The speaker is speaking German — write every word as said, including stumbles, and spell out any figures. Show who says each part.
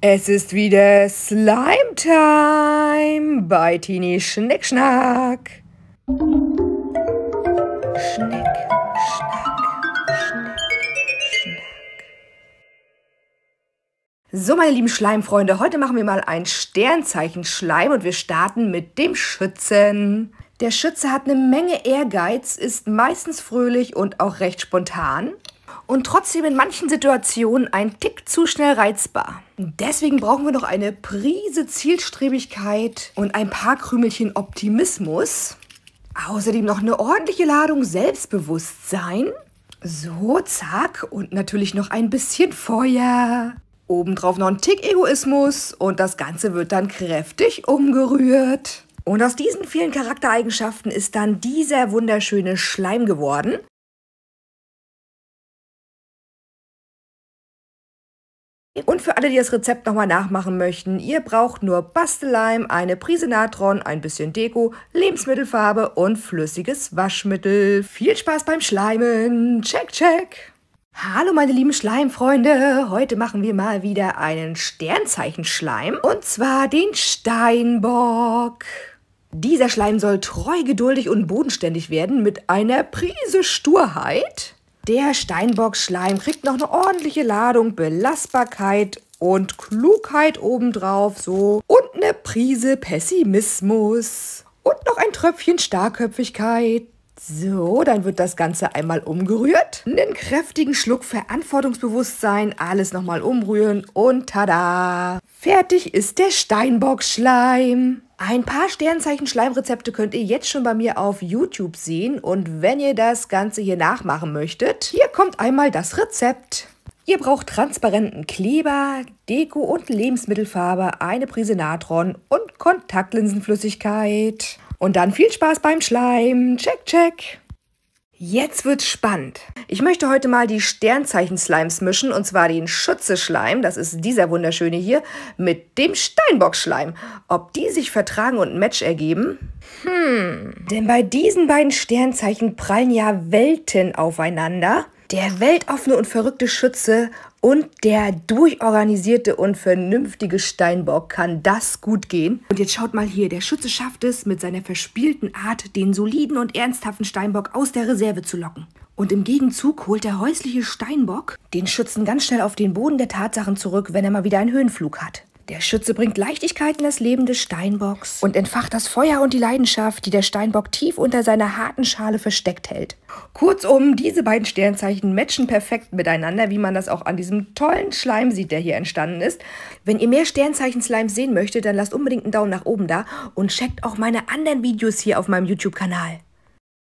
Speaker 1: Es ist wieder Slime-Time bei Tini Schnickschnack. Schnick, schnack, schnick, schnack. So, meine lieben Schleimfreunde, heute machen wir mal ein Sternzeichen-Schleim und wir starten mit dem Schützen. Der Schütze hat eine Menge Ehrgeiz, ist meistens fröhlich und auch recht spontan. Und trotzdem in manchen Situationen ein Tick zu schnell reizbar. Deswegen brauchen wir noch eine Prise Zielstrebigkeit und ein paar Krümelchen Optimismus. Außerdem noch eine ordentliche Ladung Selbstbewusstsein. So, zack. Und natürlich noch ein bisschen Feuer. Obendrauf noch ein Tick Egoismus. Und das Ganze wird dann kräftig umgerührt. Und aus diesen vielen Charaktereigenschaften ist dann dieser wunderschöne Schleim geworden. Und für alle, die das Rezept nochmal nachmachen möchten, ihr braucht nur Bastelleim, eine Prise Natron, ein bisschen Deko, Lebensmittelfarbe und flüssiges Waschmittel. Viel Spaß beim Schleimen. Check, check. Hallo meine lieben Schleimfreunde. Heute machen wir mal wieder einen Sternzeichen-Schleim. Und zwar den Steinbock. Dieser Schleim soll treu, geduldig und bodenständig werden mit einer Prise Sturheit. Der Steinbock-Schleim kriegt noch eine ordentliche Ladung Belastbarkeit und Klugheit obendrauf, so. Und eine Prise Pessimismus. Und noch ein Tröpfchen Starrköpfigkeit. So, dann wird das Ganze einmal umgerührt. Einen kräftigen Schluck Verantwortungsbewusstsein, alles nochmal umrühren und tada! Fertig ist der Steinbock-Schleim. Ein paar Sternzeichen-Schleimrezepte könnt ihr jetzt schon bei mir auf YouTube sehen. Und wenn ihr das Ganze hier nachmachen möchtet, hier kommt einmal das Rezept. Ihr braucht transparenten Kleber, Deko und Lebensmittelfarbe, eine Prise Natron und Kontaktlinsenflüssigkeit. Und dann viel Spaß beim Schleim. Check, check. Jetzt wird's spannend. Ich möchte heute mal die Sternzeichen-Slimes mischen, und zwar den Schütze-Schleim, das ist dieser wunderschöne hier, mit dem Steinbock-Schleim. Ob die sich vertragen und ein Match ergeben? Hm, denn bei diesen beiden Sternzeichen prallen ja Welten aufeinander. Der weltoffene und verrückte Schütze und der durchorganisierte und vernünftige Steinbock. Kann das gut gehen? Und jetzt schaut mal hier, der Schütze schafft es, mit seiner verspielten Art den soliden und ernsthaften Steinbock aus der Reserve zu locken. Und im Gegenzug holt der häusliche Steinbock den Schützen ganz schnell auf den Boden der Tatsachen zurück, wenn er mal wieder einen Höhenflug hat. Der Schütze bringt Leichtigkeit in das Leben des Steinbocks und entfacht das Feuer und die Leidenschaft, die der Steinbock tief unter seiner harten Schale versteckt hält. Kurzum, diese beiden Sternzeichen matchen perfekt miteinander, wie man das auch an diesem tollen Schleim sieht, der hier entstanden ist. Wenn ihr mehr Sternzeichen-Slimes sehen möchtet, dann lasst unbedingt einen Daumen nach oben da und checkt auch meine anderen Videos hier auf meinem YouTube-Kanal.